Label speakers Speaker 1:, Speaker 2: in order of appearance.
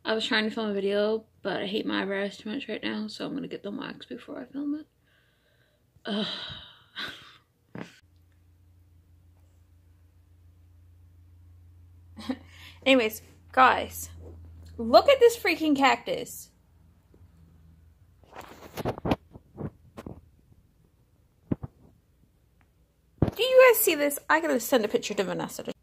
Speaker 1: I was trying to film a video, but I hate my eyebrows too much right now, so I'm gonna get them waxed before I film it. Ugh. Anyways, guys, look at this freaking cactus. Do you guys see this? I gotta send a picture to Vanessa.